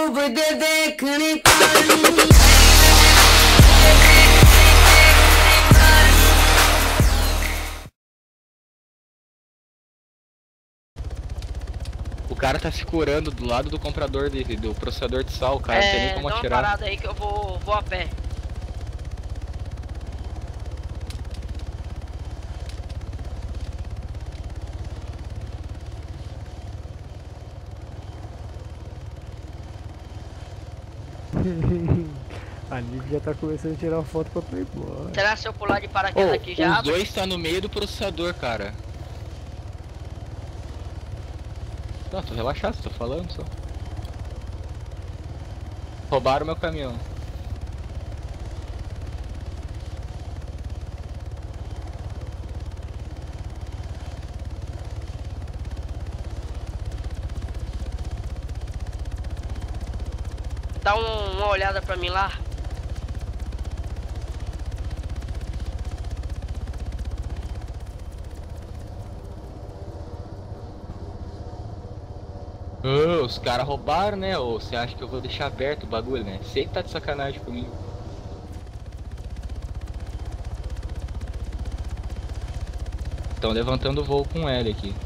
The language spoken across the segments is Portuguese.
O cara tá se curando do lado do comprador do processador de sal, cara. Não tem nem como dá atirar. uma parada aí que eu vou a pé. A Nick já tá começando a tirar foto pra Playboy. Será se eu pular de paraquedas aqui já Os abre? dois tá no meio do processador, cara. Não, tô relaxado, tô falando só. Roubaram meu caminhão. Dá uma olhada pra mim lá. Os caras roubaram, né? Ou você acha que eu vou deixar aberto o bagulho, né? Sei que tá de sacanagem comigo. Estão levantando o voo com L aqui.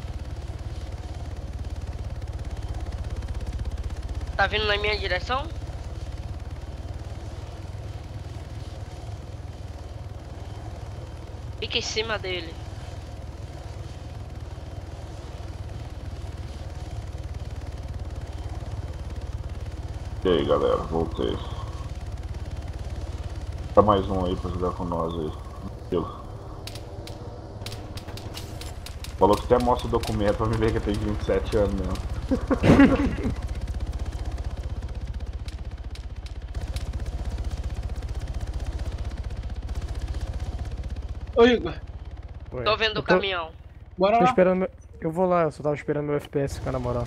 Tá vindo na minha direção? Fica em cima dele. E aí galera, voltei. Tá mais um aí pra jogar com nós aí. Falou que até mostra o documento pra me ver que tem 27 anos mesmo. Ô Igor, Oi. Tô vendo o caminhão. bora Tô lá. esperando. Eu vou lá, eu só tava esperando meu FPS ficar na moral.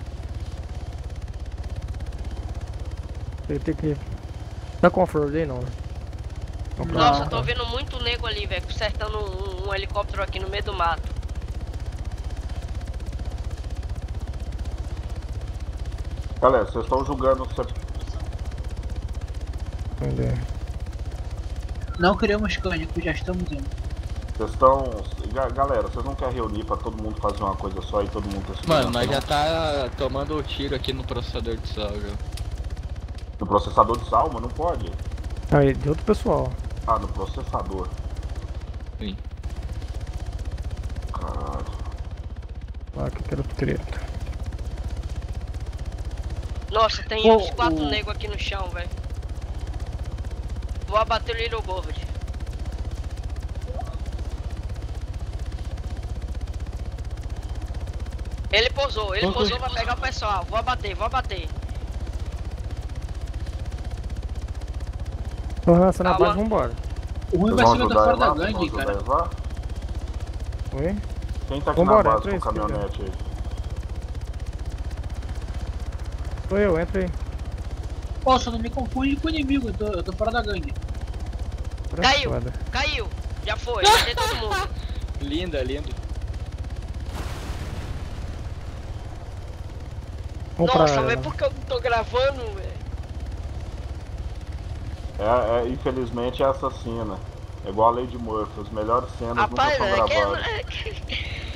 Eu tenho que. Tá com off-road aí não, né? Nossa, eu tô vendo muito nego ali, velho, consertando um helicóptero aqui no meio do mato. Galera, vocês estão julgando. Entendeu? Não queremos cânico, já estamos indo. Vocês estão. Galera, vocês não querem reunir pra todo mundo fazer uma coisa só e todo mundo ter segurança? Mano, nós não? já tá tomando tiro aqui no processador de sal, já. No processador de sal, mas não pode. Aí, de outro pessoal. Ah, no processador. Sim. Caralho. Ah, que quero treta. Nossa, tem uns 4 negros aqui no chão, velho. Vou abater o Little Gold. Ele pousou pra pegar o pessoal. Vou abater. Tô lançando a Calma. base, vambora. O ruim vai Vocês ser vão eu tá ajudar fora da Eva? Vocês vão gangue, ajudar cara. Eva? Oi? Quem tá aqui Vambora, na base entra com aí, o caminhonete aí? Sou eu, entra aí. Pô, só não me confunde com o inimigo, eu tô fora da gangue. Caiu. Foda. Caiu. Já foi. Matei todo mundo. Linda, lindo. Vamos pra Nossa, ela. velho, por que eu não tô gravando, velho? Infelizmente é assassina. É igual a Lady Murphy, as melhores cenas Rapaz, nunca são é gravadas.